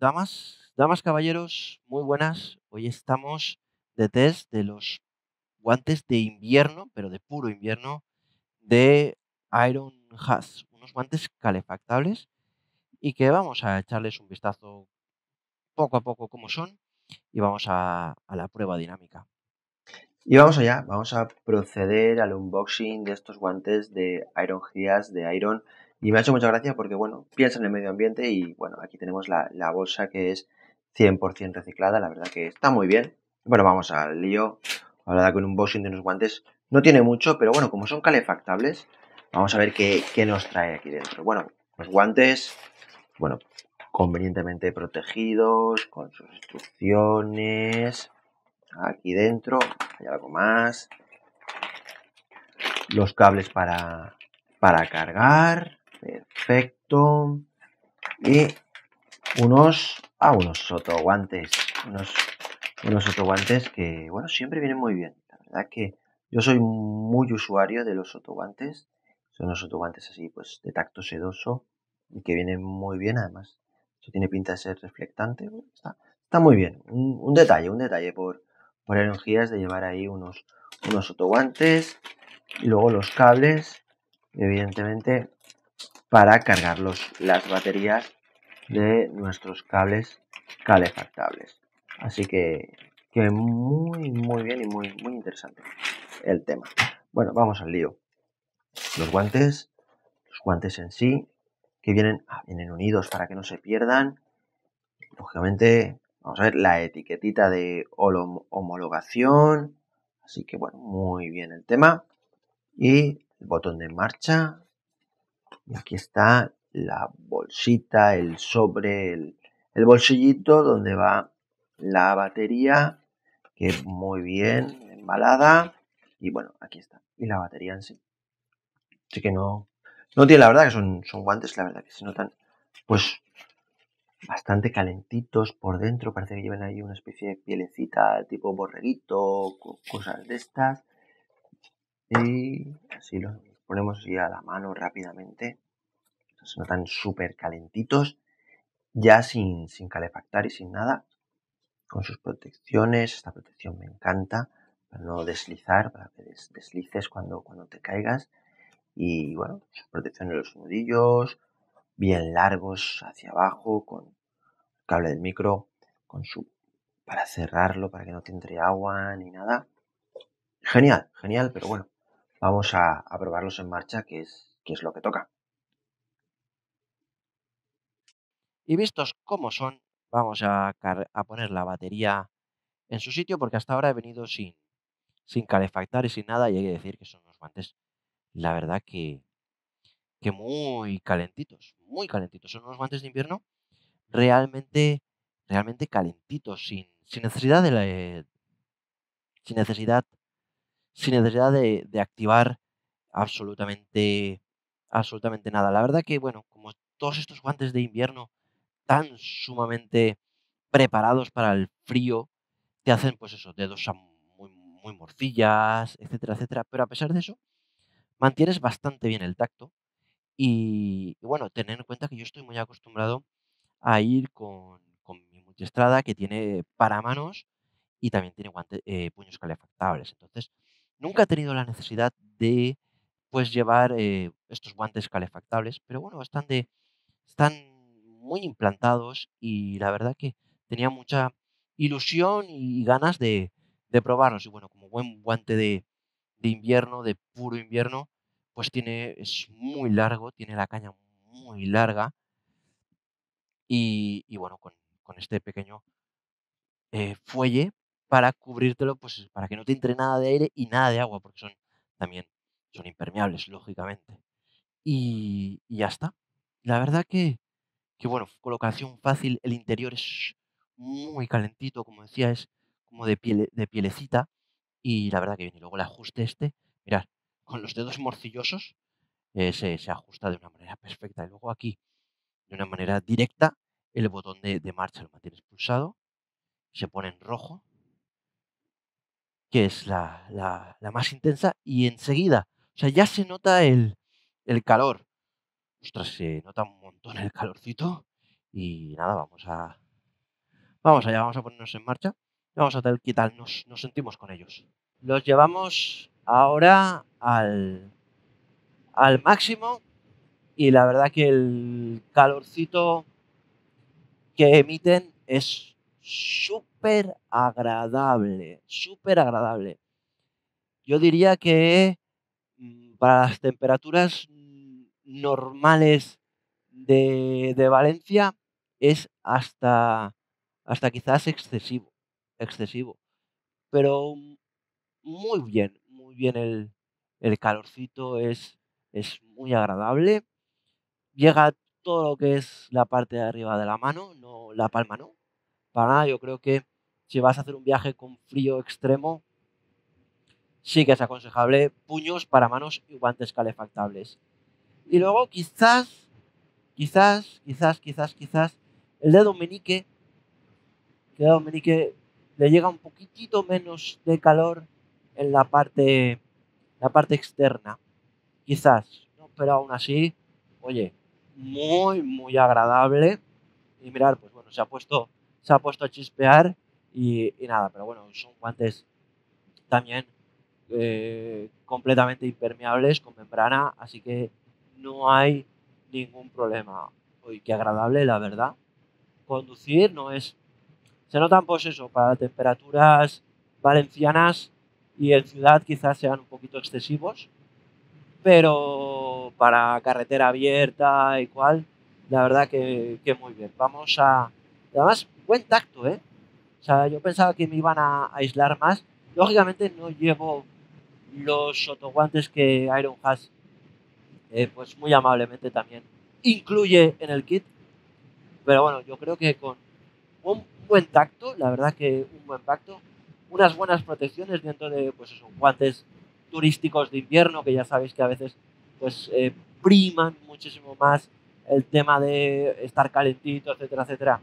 Damas, caballeros, muy buenas. Hoy estamos de test de los guantes de invierno, pero de puro invierno, de Iron Has. Unos guantes calefactables y que vamos a echarles un vistazo poco a poco cómo son y vamos a la prueba dinámica. Y vamos allá, vamos a proceder al unboxing de estos guantes de Iron Gears, de Iron. Y me ha hecho mucha gracia porque, bueno, piensa en el medio ambiente y, bueno, aquí tenemos la bolsa que es 100% reciclada, la verdad que está muy bien. Bueno, vamos al lío. La verdad que un unboxing de unos guantes no tiene mucho, pero bueno, como son calefactables, vamos a ver qué nos trae aquí dentro. Bueno, los guantes, bueno, convenientemente protegidos, con sus instrucciones. Aquí dentro hay algo más. Los cables para cargar. Perfecto. Y unos sotoguantes. Unos sotoguantes que, bueno, siempre vienen muy bien. La verdad que yo soy muy usuario de los sotoguantes. Son unos sotoguantes así, pues, de tacto sedoso y que vienen muy bien, además. Esto tiene pinta de ser reflectante. Está muy bien. Un detalle por energías de llevar ahí unos sotoguantes y luego los cables, evidentemente, para cargar las baterías de nuestros cables calefactables. Así que muy bien y muy interesante el tema. Bueno, vamos al lío. Los guantes en sí, que vienen unidos para que no se pierdan. Lógicamente, vamos a ver la etiquetita de homologación. Así que bueno, muy bien el tema. Y el botón de marcha. Y aquí está la bolsita, el sobre, el bolsillito donde va la batería, que es muy bien embalada. Y bueno, aquí está. Y la batería en sí. Así que no tiene, la verdad que son guantes, la verdad que se notan pues bastante calentitos por dentro. Parece que llevan ahí una especie de pielecita tipo borreguito, cosas de estas. Y así los ponemos así a la mano rápidamente. Se notan súper calentitos, ya sin calefactar y sin nada, con sus protecciones. Esta protección me encanta, para no deslizar, para que deslices cuando te caigas. Y bueno, sus protecciones de los nudillos, bien largos hacia abajo, con cable del micro, para cerrarlo, para que no te entre agua ni nada. Genial, pero bueno, vamos a probarlos en marcha, que es lo que toca. Y vistos cómo son, vamos a poner la batería en su sitio porque hasta ahora he venido sin calefactar y sin nada y hay que decir que son unos guantes, la verdad que muy calentitos. Son unos guantes de invierno realmente, realmente calentitos, sin necesidad sin necesidad, sin necesidad de activar absolutamente, absolutamente nada. La verdad que, bueno, como todos estos guantes de invierno tan sumamente preparados para el frío, te hacen, pues eso, dedos muy morcillas, etcétera, etcétera. Pero a pesar de eso, mantienes bastante bien el tacto. Y bueno, tener en cuenta que yo estoy muy acostumbrado a ir con mi multiestrada que tiene paramanos y también tiene puños calefactables. Entonces, nunca he tenido la necesidad de pues llevar estos guantes calefactables, pero bueno, están muy implantados y la verdad que tenía mucha ilusión y ganas de probarlos. Y bueno, como buen guante de invierno, de puro invierno, pues es muy largo, tiene la caña muy larga y bueno, con este pequeño fuelle para cubrírtelo, pues para que no te entre nada de aire y nada de agua, porque también son impermeables, lógicamente. Y ya está. La verdad que bueno, colocación fácil, el interior es muy calentito, como decía, es como de pielecita y la verdad que bien. Y luego el ajuste este, mirad, con los dedos morcillosos se ajusta de una manera perfecta. Y luego aquí, de una manera directa, el botón de marcha lo mantienes pulsado, se pone en rojo, que es la más intensa, y enseguida, o sea, ya se nota el calor. Ostras, se nota un montón el calorcito y nada, Vamos allá, vamos a ponernos en marcha. Vamos a ver qué tal nos sentimos con ellos. Los llevamos ahora al máximo y la verdad que el calorcito que emiten es súper agradable, súper agradable. Yo diría que para las temperaturas normales de Valencia es hasta quizás excesivo, excesivo. Pero muy bien el calorcito, es muy agradable. Llega todo lo que es la parte de arriba de la mano, no la palma no, para nada. Yo creo que si vas a hacer un viaje con frío extremo, sí que es aconsejable puños para manos y guantes calefactables. Y luego quizás el dedo meñique, que el dedo meñique le llega un poquitito menos de calor en la parte externa, quizás, ¿no? Pero aún así, oye, muy agradable. Y mirar, pues bueno, se ha puesto a chispear y nada, pero bueno, son guantes también completamente impermeables con membrana, así que no hay ningún problema. Uy, qué agradable, la verdad. Conducir no es... Se notan pues eso, para temperaturas valencianas y en ciudad quizás sean un poquito excesivos, pero para carretera abierta y cual, la verdad que muy bien. Vamos a... Además, buen tacto, ¿eh? O sea, yo pensaba que me iban a aislar más. Lógicamente no llevo los sotoguantes que Iron Has, pues muy amablemente también incluye en el kit. Pero bueno, yo creo que con un buen tacto, la verdad que un buen tacto, unas buenas protecciones dentro de, pues esos guantes turísticos de invierno, que ya sabéis que a veces, pues, priman muchísimo más el tema de estar calentito, etcétera, etcétera,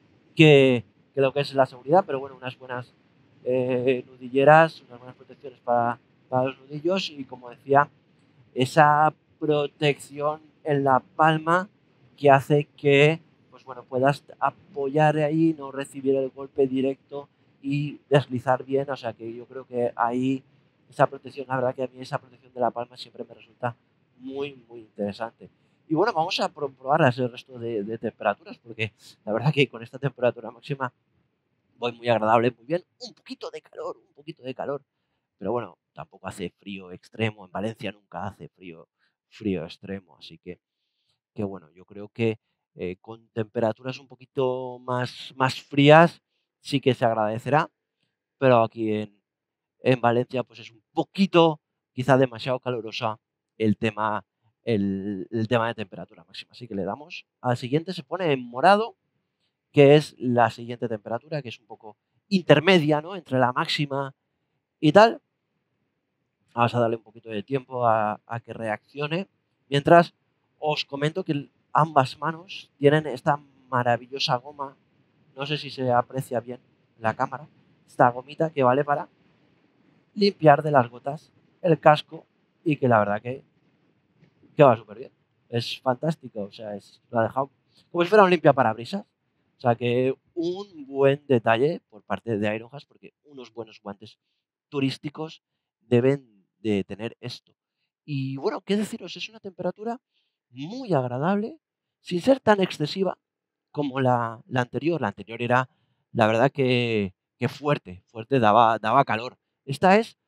que lo que es la seguridad, pero bueno, unas buenas nudilleras, unas buenas protecciones para los nudillos y como decía, esa protección en la palma que hace que pues bueno, puedas apoyar ahí, no recibir el golpe directo y deslizar bien. O sea que yo creo que ahí esa protección, la verdad que a mí esa protección de la palma siempre me resulta muy interesante. Y bueno, vamos a probar el resto de temperaturas, porque la verdad que con esta temperatura máxima voy muy agradable, muy bien. Un poquito de calor, pero bueno, tampoco hace frío extremo. En Valencia nunca hace frío extremo. Así que bueno, yo creo que con temperaturas un poquito más frías sí que se agradecerá. Pero aquí en Valencia pues es un poquito, quizá demasiado calurosa el tema, el tema de temperatura máxima. Así que le damos al siguiente, se pone en morado, que es la siguiente temperatura, que es un poco intermedia, ¿no? Entre la máxima y tal. Vamos a darle un poquito de tiempo a que reaccione. Mientras os comento que ambas manos tienen esta maravillosa goma. No sé si se aprecia bien en la cámara. Esta gomita que vale para limpiar de las gotas el casco y que la verdad que va súper bien. Es fantástico. O sea, lo ha dejado como si fuera un limpia parabrisas. O sea que un buen detalle por parte de Ironhas porque unos buenos guantes turísticos deben de tener esto. Y bueno, qué deciros, es una temperatura muy agradable, sin ser tan excesiva como la anterior. La anterior era, la verdad que fuerte, daba calor. Esta es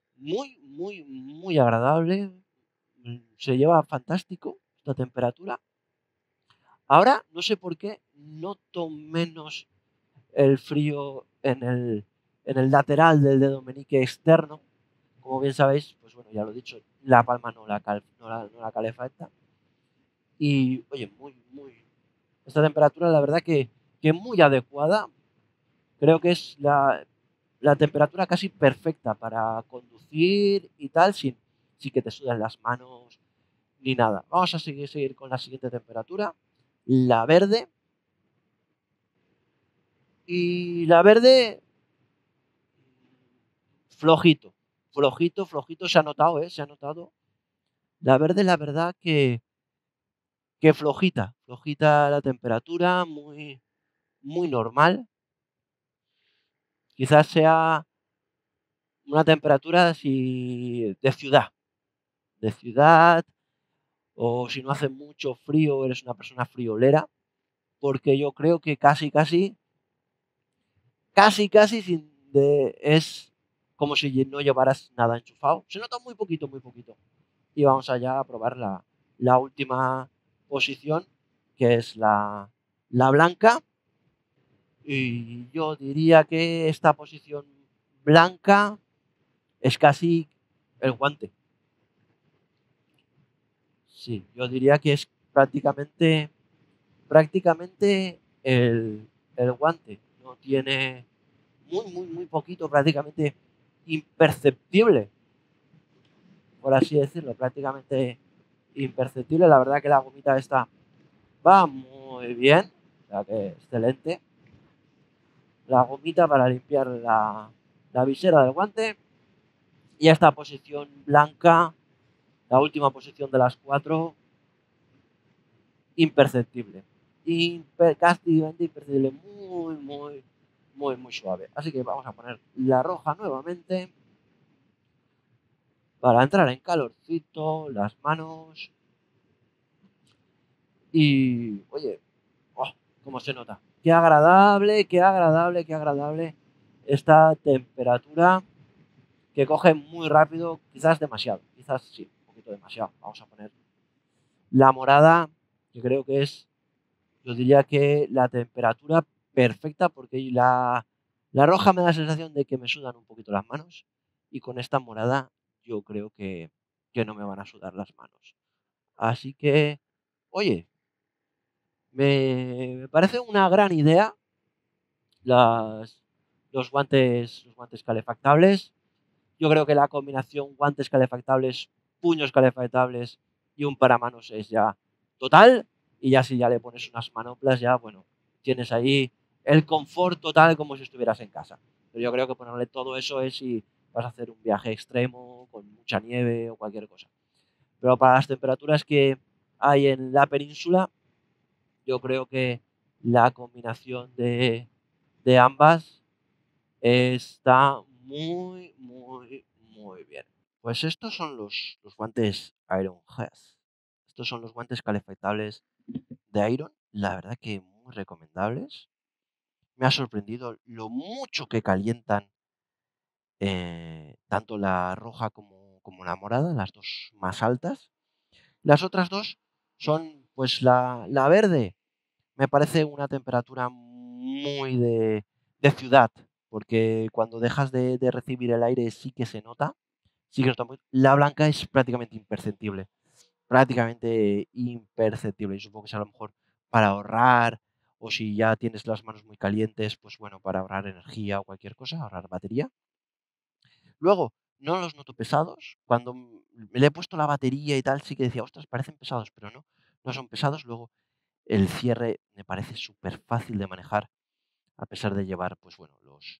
muy agradable, se lleva fantástico esta temperatura. Ahora, no sé por qué, noto menos el frío en el lateral del dedo meñique externo. Como bien sabéis, pues bueno, ya lo he dicho, la palma no la calefacta. Y oye, esta temperatura la verdad que muy adecuada. Creo que es la temperatura casi perfecta para conducir y tal, sin que te sudan las manos ni nada. Vamos a seguir con la siguiente temperatura, la verde. Y la verde, flojito, flojito, se ha notado, ¿eh? Se ha notado. La verde, la verdad que flojita la temperatura, muy normal. Quizás sea una temperatura así de ciudad, o si no hace mucho frío, eres una persona friolera, porque yo creo que casi sin es como si no llevaras nada enchufado. Se nota muy poquito, muy poquito. Y vamos allá a probar la última posición, que es la blanca. Y yo diría que esta posición blanca es casi el guante. Sí, yo diría que es prácticamente el guante. No tiene muy poquito, prácticamente imperceptible, por así decirlo, prácticamente imperceptible. La verdad que la gomita esta va muy bien, o sea que excelente. La gomita para limpiar la visera del guante y esta posición blanca, la última posición de las cuatro, imperceptible. Prácticamente imperceptible, muy suave. Así que vamos a poner la roja nuevamente para entrar en calorcito, las manos y, oye, oh, cómo se nota. Qué agradable, qué agradable, qué agradable esta temperatura que coge muy rápido, quizás demasiado, quizás sí, un poquito demasiado. Vamos a poner la morada, que creo que es, yo diría que la temperatura perfecta, porque la roja me da la sensación de que me sudan un poquito las manos, y con esta morada yo creo que no me van a sudar las manos. Así que, oye, me parece una gran idea las, los guantes calefactables. Yo creo que la combinación guantes calefactables, puños calefactables y un paramanos es ya total. Y ya si ya le pones unas manoplas, ya, bueno, tienes ahí el confort total como si estuvieras en casa. Pero yo creo que ponerle todo eso es si vas a hacer un viaje extremo, con mucha nieve o cualquier cosa. Pero para las temperaturas que hay en la península, yo creo que la combinación de ambas está muy bien. Pues estos son los guantes Iron Has. Estos son los guantes calefactables de Iron. La verdad que muy recomendables. Me ha sorprendido lo mucho que calientan tanto la roja como la morada, las dos más altas. Las otras dos son, pues la verde me parece una temperatura muy de ciudad, porque cuando dejas de recibir el aire sí que se nota, sí que se nota la blanca es prácticamente imperceptible, y supongo que es a lo mejor para ahorrar, o si ya tienes las manos muy calientes, pues bueno, para ahorrar energía o cualquier cosa, ahorrar batería. Luego, no los noto pesados, cuando, le he puesto la batería y tal, sí que decía: "Ostras, parecen pesados", pero no, no son pesados. Luego el cierre me parece súper fácil de manejar, a pesar de llevar, pues bueno,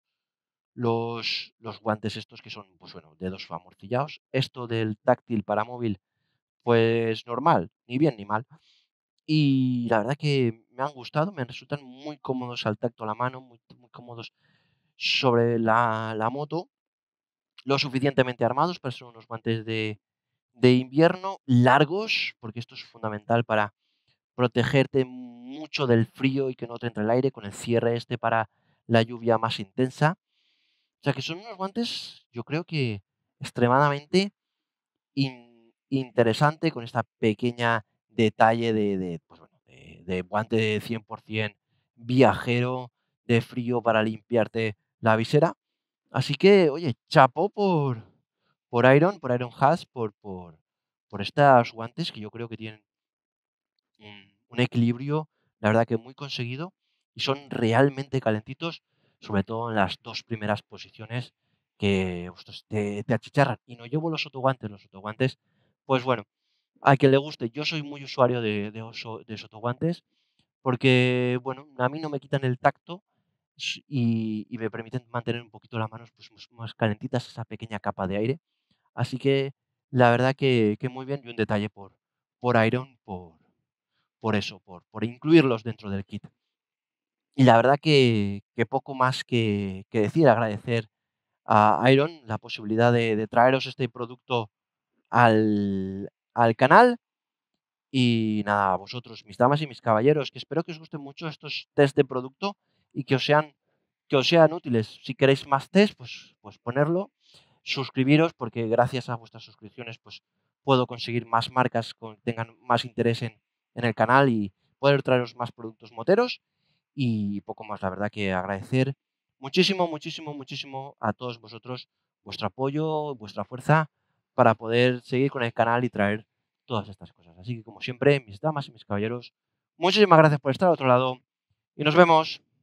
los guantes estos que son, pues bueno, dedos amorcillados. Esto del táctil para móvil, pues normal, ni bien ni mal. Y la verdad que me han gustado, me resultan muy cómodos al tacto a la mano, muy cómodos sobre la moto, lo suficientemente armados para ser unos guantes de invierno, largos, porque esto es fundamental para protegerte mucho del frío y que no te entre el aire, con el cierre este para la lluvia más intensa. O sea que son unos guantes, yo creo que extremadamente interesante, con esta pequeña detalle pues bueno, de guante de 100% viajero, de frío para limpiarte la visera. Así que, oye, chapó por Iron Has, por estos guantes que yo creo que tienen un equilibrio, la verdad que muy conseguido, y son realmente calentitos, sobre todo en las dos primeras posiciones que ostras, te achicharran. Y no llevo los sotoguantes, pues bueno, a quien le guste, yo soy muy usuario de sotoguantes porque, bueno, a mí no me quitan el tacto y me permiten mantener un poquito las manos pues, más calentitas, esa pequeña capa de aire. Así que la verdad que muy bien, y un detalle por Iron, por eso, por incluirlos dentro del kit. Y la verdad que poco más que decir, agradecer a Iron la posibilidad de traeros este producto al canal. Y nada, a vosotros, mis damas y mis caballeros, que espero que os gusten mucho estos test de producto y que os sean útiles. Si queréis más test, pues ponerlo. Suscribiros, porque gracias a vuestras suscripciones, pues puedo conseguir más marcas que tengan más interés en el canal y poder traeros más productos moteros. Y poco más, la verdad que agradecer muchísimo, muchísimo, muchísimo a todos vosotros vuestro apoyo, vuestra fuerza para poder seguir con el canal y traer todas estas cosas. Así que como siempre, mis damas y mis caballeros, muchísimas gracias por estar al otro lado y nos vemos.